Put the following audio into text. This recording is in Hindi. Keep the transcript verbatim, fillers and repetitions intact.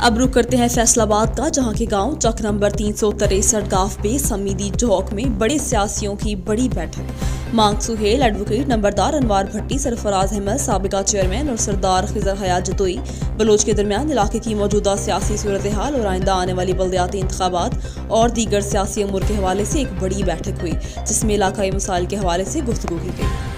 अब रुक करते हैं फैसलाबाद का, जहां के गांव चक नंबर तीन सौ तिरसठ गांव पे समीदी चौक में बड़े सियासियों की बड़ी बैठक। मांग सुहेल, एडवोकेट नंबरदार अनवार भट्टी, सरफराज अहमद साबिका चेयरमैन और सरदार खिजर हयात जतोई बलोच के दरमियान इलाके की मौजूदा सियासी सूरत हाल और आइंदा आने वाली बल्दियाती इंतखाबात और दीगर सियासी अमूर के हवाले से एक बड़ी बैठक हुई, जिसमें इलाकाई मसाइल के हवाले से गुफ्तगू की गई।